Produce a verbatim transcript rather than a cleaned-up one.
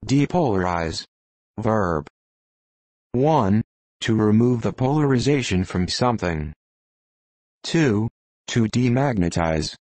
Depolarize. Verb. one. To remove the polarization from something. two. To demagnetize.